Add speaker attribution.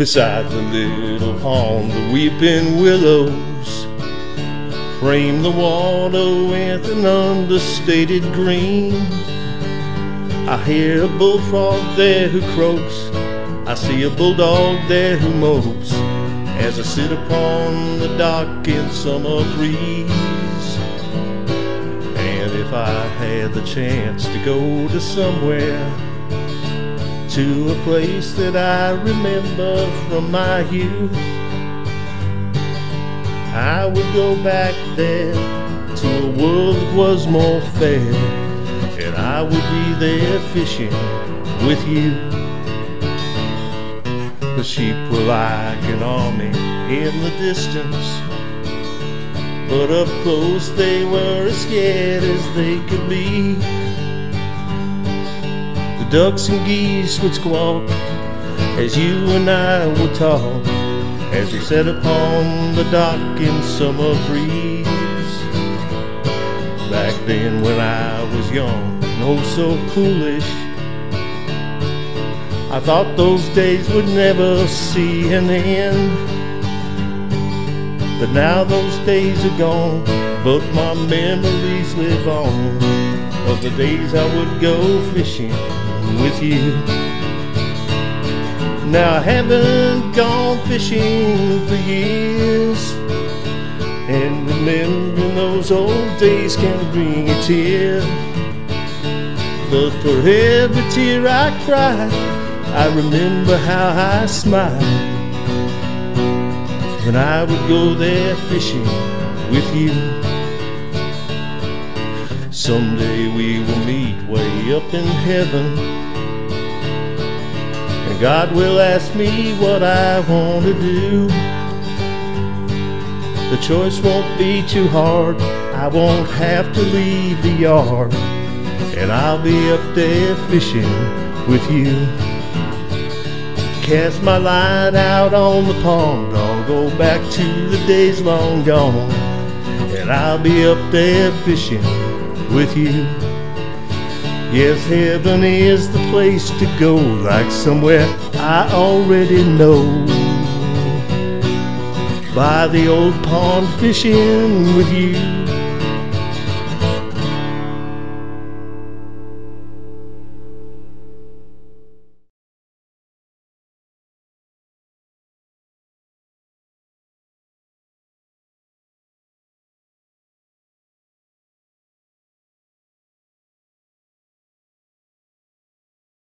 Speaker 1: Beside the little pond, the weeping willows frame the water with an understated green. I hear a bullfrog there who croaks, I see a bulldog there who mopes, as I sit upon the dock in summer breeze. And if I had the chance to go to somewhere, to a place that I remember from my youth, I would go back there to a world that was more fair, and I would be there fishing with you. The sheep were like an army in the distance, but up close they were as scared as they could be. The ducks and geese would squawk as you and I would talk, as we sat upon the dock in summer breeze. Back then when I was young and oh so foolish, I thought those days would never see an end. But now those days are gone, but my memories live on, of the days I would go fishing with you. Now I haven't gone fishing for years, and remembering those old days can bring a tear. But for every tear I cry, I remember how I smiled when I would go there fishing with you. Someday we will meet way up in heaven, and God will ask me what I want to do. The choice won't be too hard, I won't have to leave the yard, and I'll be up there fishing with you. Cast my line out on the pond, I'll go back to the days long gone, and I'll be up there fishing with you. Yes, heaven is the place to go, like somewhere I already know, by the old pond fishing with you.